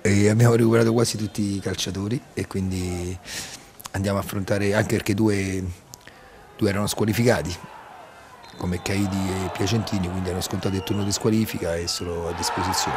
abbiamo recuperato quasi tutti i calciatori e quindi andiamo a affrontare, anche perché due erano squalificati, come Caidi e Piacentini, quindi hanno scontato il turno di squalifica e sono a disposizione.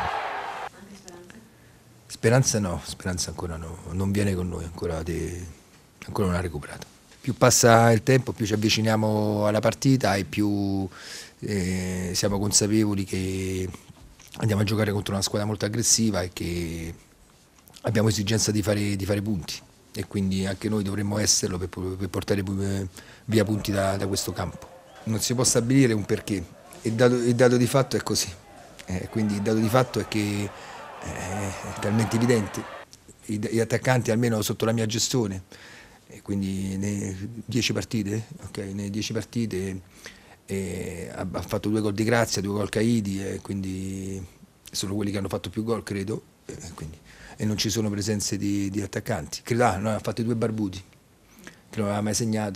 Speranza no, Speranza ancora no, non viene con noi, ancora non ha recuperato. Più passa il tempo, più ci avviciniamo alla partita e più siamo consapevoli che andiamo a giocare contro una squadra molto aggressiva e che abbiamo esigenza di fare punti e quindi anche noi dovremmo esserlo per portare via punti da questo campo. Non si può stabilire un perché, il dato di fatto è così, quindi il dato di fatto è che è talmente evidente. Gli attaccanti, almeno sotto la mia gestione, e quindi nelle 10 partite, okay, nelle 10 partite ha fatto 2 gol di Grazia, 2 gol Caidi, e quindi sono quelli che hanno fatto più gol, credo, e non ci sono presenze di attaccanti. Credo, no, ha fatto 2 Barbuti, che non aveva mai segnato,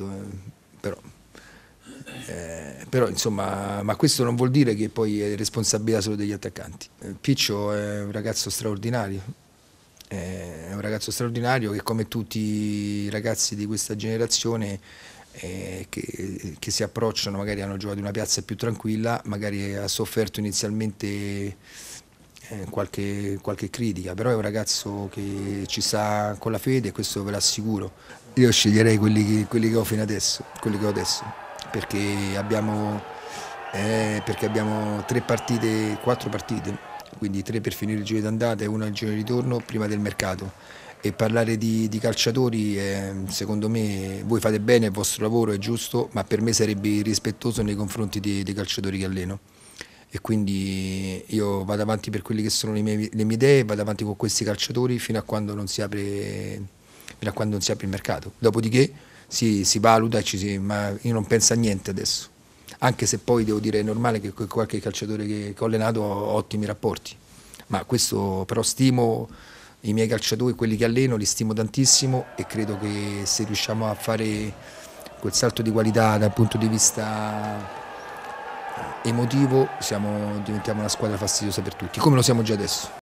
però insomma, ma questo non vuol dire che poi è responsabilità solo degli attaccanti. Piccio è un ragazzo straordinario, è un ragazzo straordinario che, come tutti i ragazzi di questa generazione, che si approcciano, magari hanno giocato in una piazza più tranquilla, magari ha sofferto inizialmente qualche critica, però è un ragazzo che ci sta con la fede, questo ve l'assicuro. Io sceglierei quelli che ho fino adesso, quelli che ho adesso, perché abbiamo 3 partite, 4 partite, quindi 3 per finire il giro d'andata e 1 al giro di ritorno prima del mercato. E parlare di calciatori, secondo me, voi fate bene il vostro lavoro, è giusto, ma per me sarebbe irrispettoso nei confronti dei calciatori che alleno. E quindi io vado avanti per quelle che sono le mie idee, vado avanti con questi calciatori fino a quando non si apre il mercato. Dopodiché si valuta, ma io non penso a niente adesso. Anche se poi devo dire è normale che con qualche calciatore che ho allenato ho ottimi rapporti. Ma questo però stimo i miei calciatori, quelli che alleno, li stimo tantissimo e credo che se riusciamo a fare quel salto di qualità dal punto di vista emotivo diventiamo una squadra fastidiosa per tutti, come lo siamo già adesso.